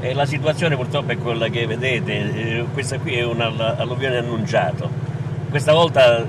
La situazione purtroppo è quella che vedete, questa qui è un'alluvione annunciata. Questa volta,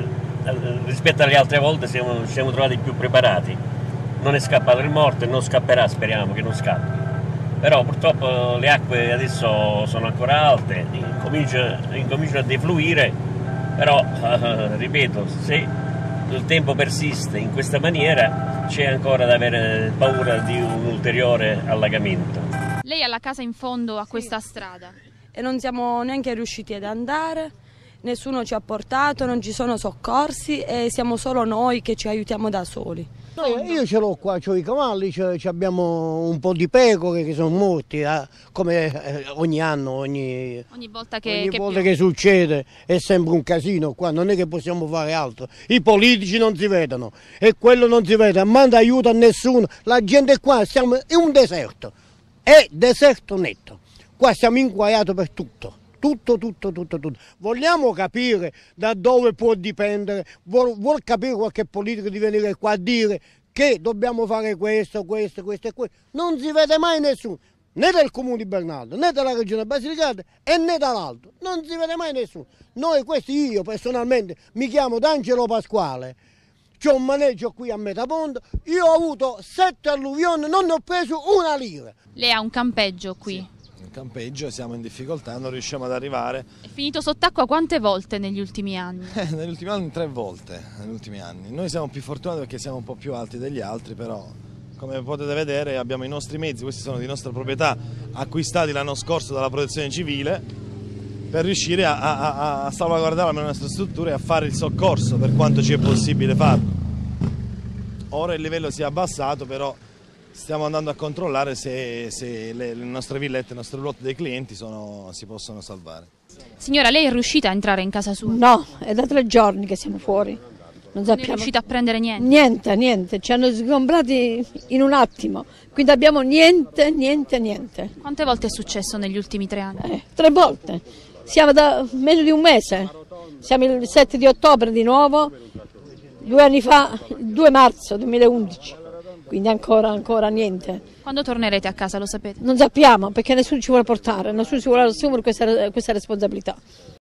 rispetto alle altre volte, ci siamo trovati più preparati. Non è scappato il morto e non scapperà, speriamo che non scappi. Però purtroppo le acque adesso sono ancora alte, incominciano a defluire, però ripeto, se il tempo persiste in questa maniera c'è ancora da avere paura di un ulteriore allagamento. Lei ha la casa in fondo a questa strada e non siamo neanche riusciti ad andare, nessuno ci ha portato, non ci sono soccorsi e siamo solo noi che ci aiutiamo da soli. Io ce l'ho qua, ho i cavalli, abbiamo un po' di pecore che sono morti, come ogni anno, ogni volta che succede è sempre un casino qua, non è che possiamo fare altro. I politici non si vedono e quello non si vede, manda aiuto a nessuno, la gente qua siamo in un deserto, è deserto netto, qua siamo inguaiati per tutto. Tutto. Vogliamo capire da dove può dipendere, vuol capire qualche politico di venire qua a dire che dobbiamo fare questo e questo. Non si vede mai nessuno, né del comune di Bernaldo, né della regione Basilicata e né dall'alto, non si vede mai nessuno. Io personalmente mi chiamo D'Angelo Pasquale, c'ho un maneggio qui a Metaponto, io ho avuto 7 alluvioni, non ne ho preso una lira. Lei ha un campeggio qui? Sì. Campeggio, siamo in difficoltà, non riusciamo ad arrivare. È finito sott'acqua quante volte negli ultimi anni? Negli ultimi anni 3 volte, Noi siamo più fortunati perché siamo un po' più alti degli altri, però come potete vedere abbiamo i nostri mezzi, questi sono di nostra proprietà, acquistati l'anno scorso dalla protezione civile per riuscire a salvaguardare le nostre strutture e a fare il soccorso per quanto ci è possibile farlo. Ora il livello si è abbassato, però stiamo andando a controllare se le nostre villette, i nostri lotti dei clienti si possono salvare. Signora, lei è riuscita a entrare in casa sua? No, è da 3 giorni che siamo fuori. Non sappiamo. Non è riuscita a prendere niente? Niente. Ci hanno sgombrati in un attimo. Quindi abbiamo niente. Quante volte è successo negli ultimi 3 anni? 3 volte. Siamo da meno di un mese. Siamo il 7 di ottobre di nuovo, 2 anni fa, il 2 marzo 2011. Quindi ancora niente. Quando tornerete a casa, lo sapete? Non sappiamo, perché nessuno ci vuole portare, nessuno ci vuole assumere questa responsabilità.